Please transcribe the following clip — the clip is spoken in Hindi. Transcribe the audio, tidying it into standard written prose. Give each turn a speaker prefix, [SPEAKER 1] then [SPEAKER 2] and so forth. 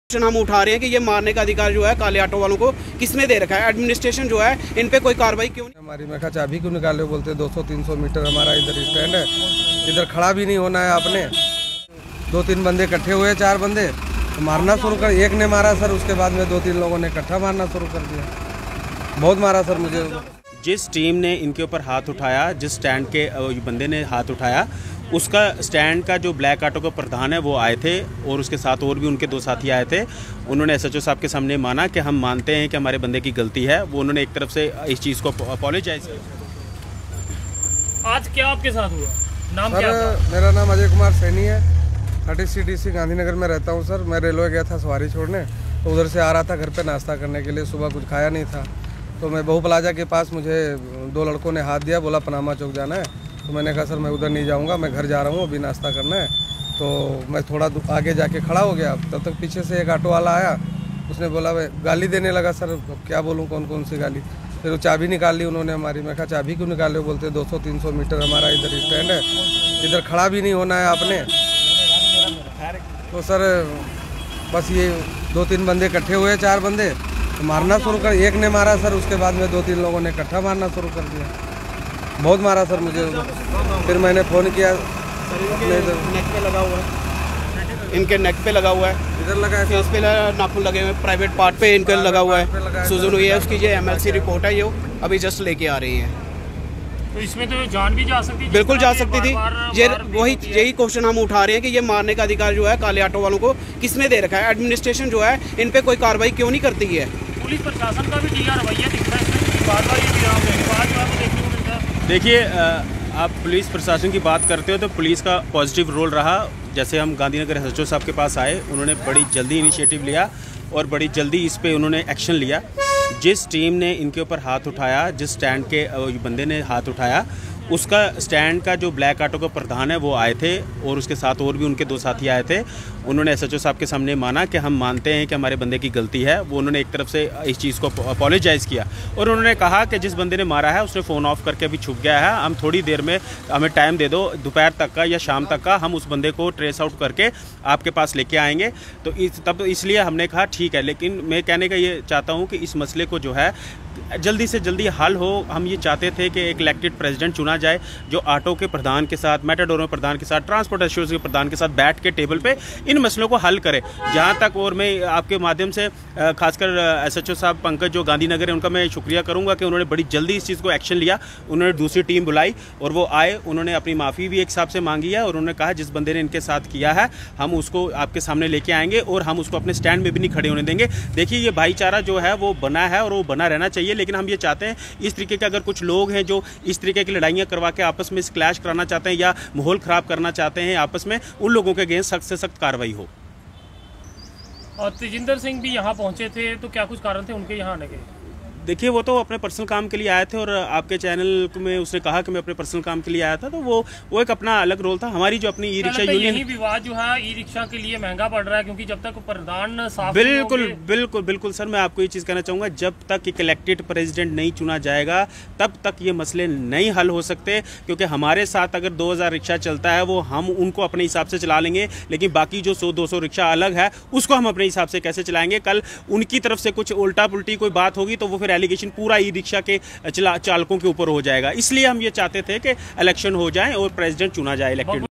[SPEAKER 1] हम उठा रहे हैं कि ये मारने का अधिकार जो है काले ऑटो वालों को किसने दे रखा है। एडमिनिस्ट्रेशन जो है इन पे कोई कार्रवाई क्यों नहीं।
[SPEAKER 2] हमारी मैं चाबी क्यों निकाले, बोलते 200-300 मीटर हमारा इधर स्टैंड है, इधर खड़ा भी नहीं होना है आपने। 2-3 बंदे इकट्ठे हुए, 4 बंदे तो मारना शुरू कर, एक ने मारा सर, उसके बाद में 2-3 लोगों ने इकट्ठा मारना शुरू कर दिया, बहुत मारा सर मुझे।
[SPEAKER 3] जिस टीम ने इनके ऊपर हाथ उठाया, जिस स्टैंड के बंदे ने हाथ उठाया, उसका स्टैंड का जो ब्लैक ऑटो का प्रधान है वो आए थे और उसके साथ और भी उनके 2 साथी आए थे। उन्होंने एसएचओ साहब के सामने माना कि हम मानते हैं कि हमारे बंदे की गलती है। वो उन्होंने एक तरफ से इस चीज़ को अपोलोजाइज किया।
[SPEAKER 4] आज क्या आपके साथ हुआ? नाम
[SPEAKER 2] सर,
[SPEAKER 4] क्या था?
[SPEAKER 2] मेरा नाम अजय कुमार सैनी है, 30CDC गांधीनगर में रहता हूँ सर। मैं रेलवे गया था सवारी छोड़ने, तो उधर से आ रहा था घर पे नाश्ता करने के लिए, सुबह कुछ खाया नहीं था। तो मैं बहु प्लाजा के पास मुझे 2 लड़कों ने हाथ दिया, बोला पनामा चौक जाना है। तो मैंने कहा सर मैं उधर नहीं जाऊंगा, मैं घर जा रहा हूँ, अभी नाश्ता करना है। तो मैं थोड़ा आगे जाके खड़ा हो गया, तब तक पीछे से एक ऑटो वाला आया, उसने बोला गाली देने लगा। सर क्या बोलूँ, कौन कौन सी गाली। फिर वो चाबी निकाल ली उन्होंने हमारी। मैं कहा चाबी क्यों निकाले, बोलते 200-300 मीटर हमारा इधर स्टैंड है, इधर खड़ा भी नहीं होना है आपने। तो सर बस ये 2-3 बंदे इकट्ठे हुए, 4 बंदे तो मारना शुरू कर, एक ने मारा सर, उसके बाद में 2-3 लोगों ने इकट्ठा मारना शुरू कर दिया, बहुत मारा सर मुझे। फिर मैंने फ़ोन किया,
[SPEAKER 1] नेक पे लगा हुआ है, इनके नेक पे लगा हुआ है,
[SPEAKER 2] इधर लगा है,
[SPEAKER 1] फेस पे नाखून लगे हुए, प्राइवेट पार्ट पे इनके लगा हुआ है, सूजन हुई है। उसकी ये MLC रिपोर्ट है, ये अभी जस्ट लेके आ रही है।
[SPEAKER 4] तो इसमें तो जान भी जा सकती थी,
[SPEAKER 1] बिल्कुल जा सकती थी। ये वही यही क्वेश्चन हम उठा रहे हैं कि ये मारने का अधिकार जो है काले ऑटो वालों को किसने दे रखा है। एडमिनिस्ट्रेशन जो है इन पे कोई कार्रवाई क्यों नहीं करती है।
[SPEAKER 4] पुलिस प्रशासन का भी ढीला रवैया दिखता है, बार-बार ये विराम है, बार-बार देखने को मिलता है।
[SPEAKER 3] देखिए, आप पुलिस प्रशासन की बात करते हो तो पुलिस का पॉजिटिव रोल रहा। जैसे हम गांधीनगर एसएचओ साहब के पास आए, उन्होंने बड़ी जल्दी इनिशिएटिव लिया और बड़ी जल्दी इस पे उन्होंने एक्शन लिया। जिस टीम ने इनके ऊपर हाथ उठाया, जिस स्टैंड के बंदे ने हाथ उठाया, उसका स्टैंड का जो ब्लैक ऑटो का प्रधान है वो आए थे और उसके साथ और भी उनके 2 साथी आए थे। उन्होंने एसएचओ साहब के सामने माना कि हम मानते हैं कि हमारे बंदे की गलती है। वो उन्होंने एक तरफ से इस चीज़ को अपोलोजाइज़ किया और उन्होंने कहा कि जिस बंदे ने मारा है उसने फ़ोन ऑफ करके अभी छुप गया है, हम थोड़ी देर में, हमें टाइम दे दो, दोपहर तक का या शाम तक का, हम उस बंदे को ट्रेस आउट करके आपके पास लेके आएंगे। तो तब इसलिए हमने कहा ठीक है, लेकिन मैं कहने का ये चाहता हूँ कि इस मसले को जो है जल्दी से जल्दी हल हो। हम ये चाहते थे कि एक इलेक्टेड प्रेसिडेंट चुना जाए जो ऑटो के प्रधान के साथ, मेटाडोर में प्रधान के साथ, ट्रांसपोर्ट एसोसिएशन के प्रधान के साथ बैठ के टेबल पे इन मसलों को हल करे। जहाँ तक, और मैं आपके माध्यम से खासकर एसएचओ साहब पंकज जो गांधीनगर है उनका मैं शुक्रिया करूँगा कि उन्होंने बड़ी जल्दी इस चीज़ को एक्शन लिया। उन्होंने दूसरी टीम बुलाई और वो आए, उन्होंने अपनी माफ़ी भी एक हिसाब से मांगी है और उन्होंने कहा जिस बंदे ने इनके साथ किया है हम उसको आपके सामने लेके आएंगे और हम उसको अपने स्टैंड में भी नहीं खड़े होने देंगे। देखिए, ये भाईचारा जो है वो बना है और वो बना रहना चाहिए, लेकिन हम ये चाहते हैं इस तरीके के अगर कुछ लोग हैं जो इस तरीके की लड़ाइयाँ करवा के आपस में क्लैश कराना चाहते हैं या माहौल खराब करना चाहते हैं आपस में, उन लोगों के अगेंस्ट सख्त से सख्त कार्रवाई हो।
[SPEAKER 4] और तेजिंदर सिंह भी यहाँ पहुँचे थे, तो क्या कुछ कारण थे उनके यहाँ आने के?
[SPEAKER 3] देखिए, वो तो अपने पर्सनल काम के लिए आए थे और आपके चैनल में उसने कहा कि मैं अपने पर्सनल काम के लिए आया था, तो वो एक अपना अलग रोल था। हमारी जो अपनी ई-रिक्शा यूनियन,
[SPEAKER 4] यही विवाद जो है ई-रिक्शा के लिए महंगा पड़ रहा है, क्योंकि जब तक प्रधान साफ
[SPEAKER 3] बिल्कुल बिल्कुल बिल्कुल सर, मैं आपको ये चीज़ कहना चाहूँगा, जब तक एक इलेक्टेड प्रेसिडेंट नहीं चुना जाएगा तब तक ये मसले नहीं हल हो सकते। क्योंकि हमारे साथ अगर 2000 रिक्शा चलता है वो हम उनको अपने हिसाब से चला लेंगे, लेकिन बाकी जो 100-200 रिक्शा अलग है उसको हम अपने हिसाब से कैसे चलाएंगे। कल उनकी तरफ से कुछ उल्टा पुल्टी कोई बात होगी तो वो फिर एलिगेशन पूरा रिक्शा के चालकों के ऊपर हो जाएगा। इसलिए हम ये चाहते थे कि इलेक्शन हो जाए और प्रेसिडेंट चुना जाए इलेक्टेड।